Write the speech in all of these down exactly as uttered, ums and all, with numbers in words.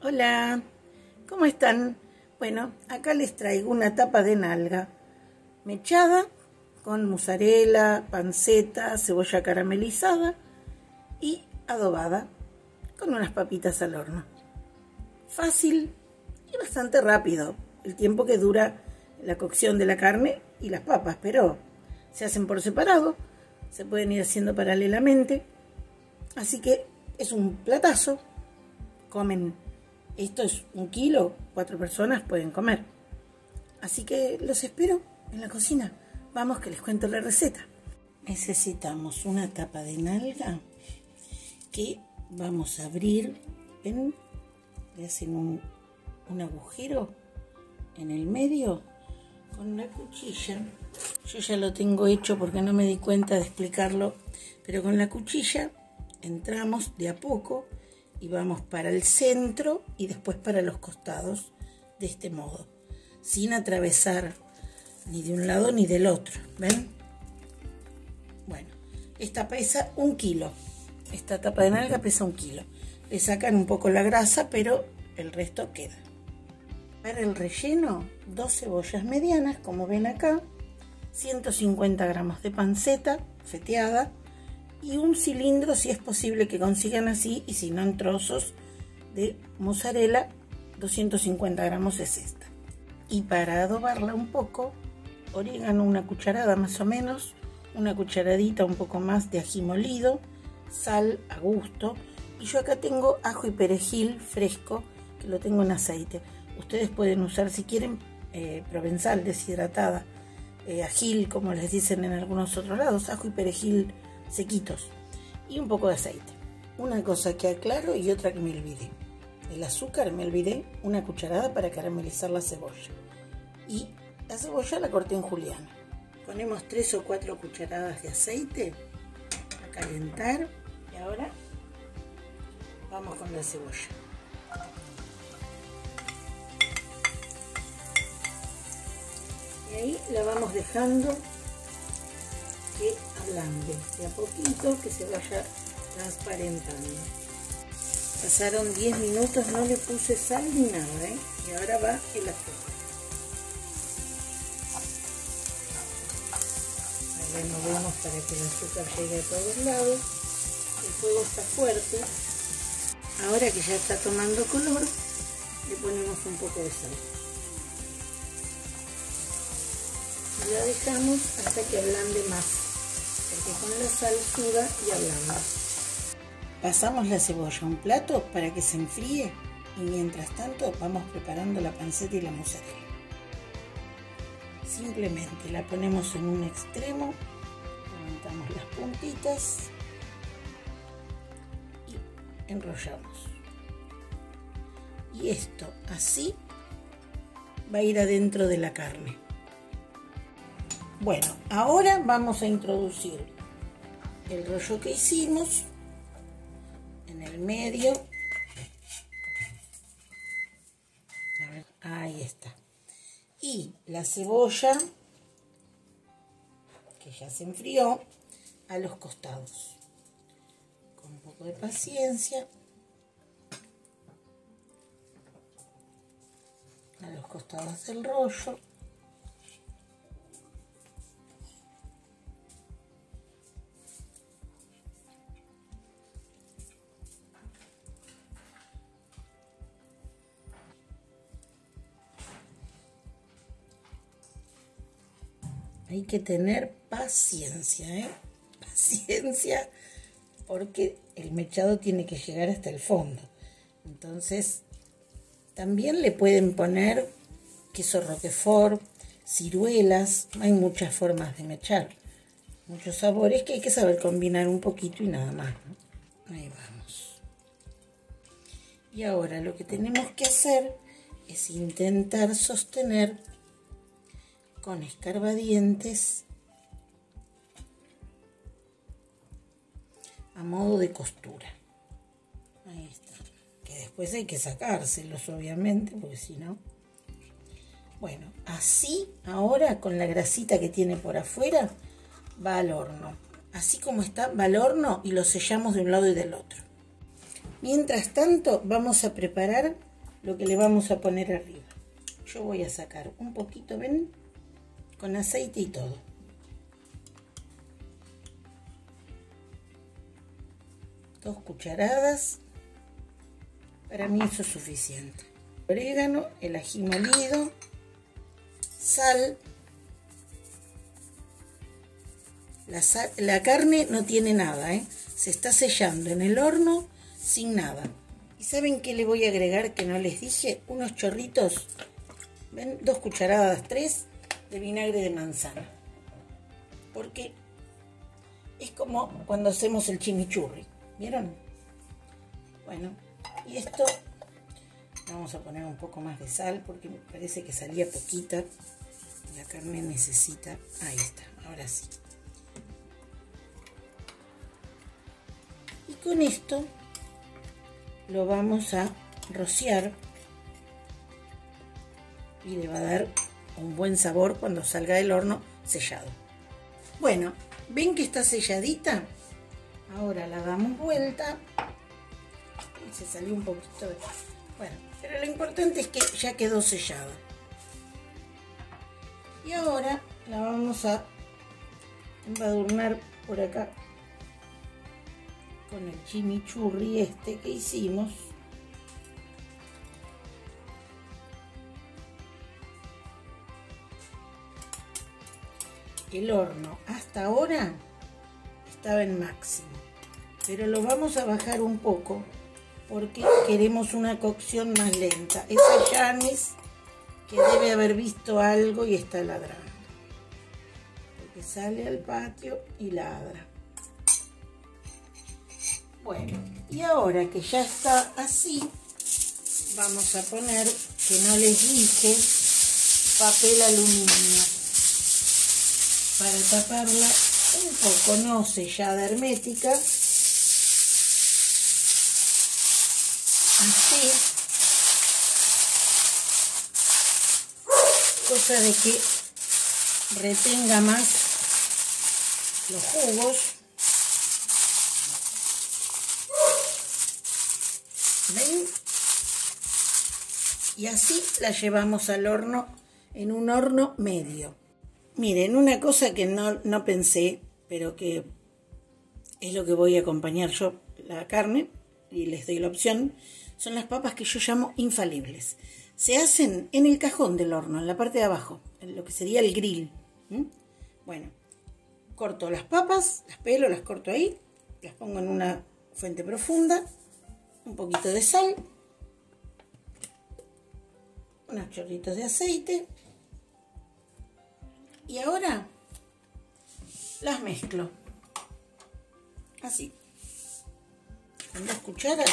Hola, ¿cómo están? Bueno, acá les traigo una tapa de nalga mechada con mozzarella, panceta, cebolla caramelizada y adobada con unas papitas al horno. Fácil y bastante rápido el tiempo que dura la cocción de la carne y las papas, pero se hacen por separado, se pueden ir haciendo paralelamente, así que es un platazo. Comen, esto es un kilo, cuatro personas pueden comer, así que los espero en la cocina. Vamos que les cuento la receta. Necesitamos una tapa de nalga que vamos a abrir, ven, le hacen un, un agujero en el medio con una cuchilla. Yo ya lo tengo hecho porque no me di cuenta de explicarlo, pero con la cuchilla entramos de a poco y vamos para el centro y después para los costados, de este modo, sin atravesar ni de un lado ni del otro, ¿ven? Bueno, esta pesa un kilo, esta tapa de nalga pesa un kilo. Le sacan un poco la grasa, pero el resto queda. Para el relleno, dos cebollas medianas, como ven acá, ciento cincuenta gramos de panceta feteada, y un cilindro, si es posible que consigan así, y si no en trozos, de mozzarella, doscientos cincuenta gramos es esta. Y para adobarla un poco, orégano una cucharada más o menos, una cucharadita un poco más de ají molido, sal a gusto, y yo acá tengo ajo y perejil fresco, que lo tengo en aceite. Ustedes pueden usar, si quieren, eh, provenzal deshidratada, eh, ajil, como les dicen en algunos otros lados, ajo y perejil sequitos, y un poco de aceite. Una cosa que aclaro y otra que me olvidé: el azúcar me olvidé, una cucharada para caramelizar la cebolla, y la cebolla la corté en juliana. Ponemos tres o cuatro cucharadas de aceite a calentar, y ahora vamos con la cebolla. Y ahí la vamos dejando que ablande de a poquito, que se vaya transparentando. Pasaron diez minutos, no le puse sal ni nada, ¿eh? Y ahora va el azúcar. Removemos para que el azúcar llegue a todos lados. El fuego está fuerte. Ahora que ya está tomando color, le ponemos un poco de sal. Y la dejamos hasta que ablande más, porque con la sal suda y ablanda. Pasamos la cebolla a un plato para que se enfríe, y mientras tanto vamos preparando la panceta y la mozzarella. Simplemente la ponemos en un extremo, levantamos las puntitas y enrollamos. Y esto así va a ir adentro de la carne. Bueno, ahora vamos a introducir el rollo que hicimos en el medio. A ver, ahí está. Y la cebolla, que ya se enfrió, a los costados. Con un poco de paciencia. A los costados del rollo. Hay que tener paciencia, ¿eh? Paciencia, porque el mechado tiene que llegar hasta el fondo. Entonces, también le pueden poner queso roquefort, ciruelas. Hay muchas formas de mechar, muchos sabores que hay que saber combinar un poquito y nada más, ¿no? Ahí vamos. Y ahora lo que tenemos que hacer es intentar sostener con escarbadientes a modo de costura. Ahí está. Que después hay que sacárselos, obviamente, porque si no... Bueno, así ahora con la grasita que tiene por afuera va al horno. Así como está, va al horno y lo sellamos de un lado y del otro. Mientras tanto, vamos a preparar lo que le vamos a poner arriba. Yo voy a sacar un poquito, ven, con aceite y todo. Dos cucharadas. Para mí eso es suficiente. Orégano, el ají molido, sal. La, sal, la carne no tiene nada, ¿eh? Se está sellando en el horno sin nada. ¿Y saben qué le voy a agregar que no les dije? Unos chorritos, ¿ven? Dos cucharadas, tres, de vinagre de manzana. Porque es como cuando hacemos el chimichurri, ¿vieron? Bueno, y esto vamos a poner un poco más de sal porque me parece que salía poquita. La carne necesita, ahí está, ahora sí. Y con esto lo vamos a rociar y le va a dar un buen sabor cuando salga del horno sellado. Bueno, ¿ven que está selladita? Ahora la damos vuelta y se salió un poquito de... Bueno, pero lo importante es que ya quedó sellada. Y ahora la vamos a embadurnar por acá con el chimichurri este que hicimos. El horno hasta ahora estaba en máximo, pero lo vamos a bajar un poco porque queremos una cocción más lenta. Esa Yanis que debe haber visto algo y está ladrando, porque sale al patio y ladra. Bueno, y ahora que ya está así, vamos a poner, que no les dije, papel aluminio para taparla un poco, no sellada hermética, así, cosa de que retenga más los jugos. ¿Ven? Y así la llevamos al horno, en un horno medio. Miren, una cosa que no, no pensé, pero que es lo que voy a acompañar yo, la carne, y les doy la opción, son las papas que yo llamo infalibles. Se hacen en el cajón del horno, en la parte de abajo, en lo que sería el grill. ¿Mm? Bueno, corto las papas, las pelo, las corto ahí, las pongo en una fuente profunda, un poquito de sal, unos chorritos de aceite y ahora las mezclo así con dos cucharas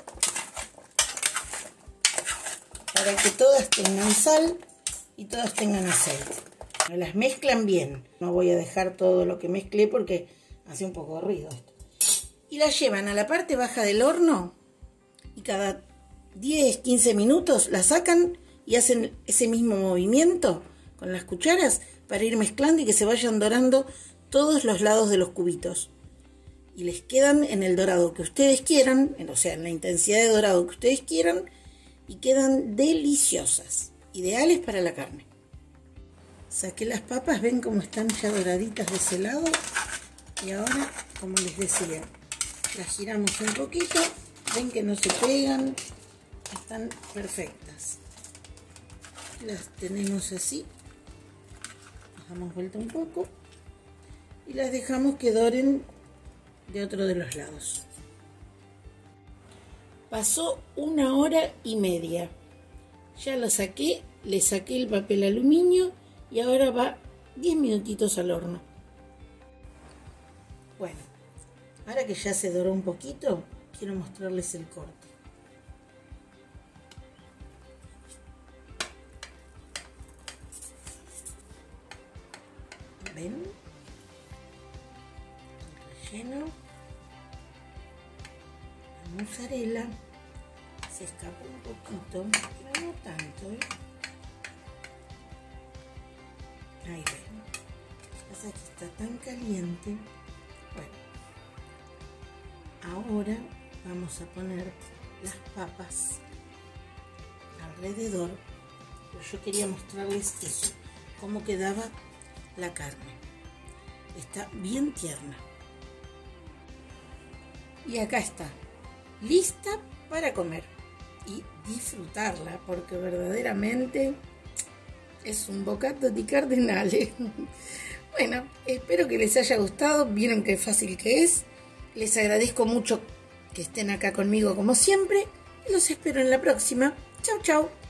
para que todas tengan sal y todas tengan aceite. Las mezclan bien, no voy a dejar todo lo que mezclé porque hace un poco de ruido esto. Y las llevan a la parte baja del horno y cada diez a quince minutos la sacan y hacen ese mismo movimiento con las cucharas para ir mezclando y que se vayan dorando todos los lados de los cubitos. Y les quedan en el dorado que ustedes quieran, o sea, en la intensidad de dorado que ustedes quieran, y quedan deliciosas, ideales para la carne. Saqué las papas, ven cómo están ya doraditas de ese lado. Y ahora, como les decía, las giramos un poquito. Ven que no se pegan, están perfectas. Las tenemos así, las damos vuelta un poco y las dejamos que doren de otro de los lados. Pasó una hora y media, ya lo saqué, le saqué el papel aluminio y ahora va diez minutitos al horno. Bueno, ahora que ya se doró un poquito, quiero mostrarles el corte. ¿Ven? El relleno. La mozzarella. Se escapa un poquito, pero no tanto, ¿eh? Ahí ven. Pasa que está tan caliente. Bueno. Ahora vamos a poner las papas alrededor. Pero yo quería mostrarles eso, cómo quedaba la carne. Está bien tierna. Y acá está, lista para comer y disfrutarla, porque verdaderamente es un bocato di cardenale. Bueno, espero que les haya gustado. Vieron qué fácil que es. Les agradezco mucho que estén acá conmigo como siempre. Y los espero en la próxima. Chau, chau.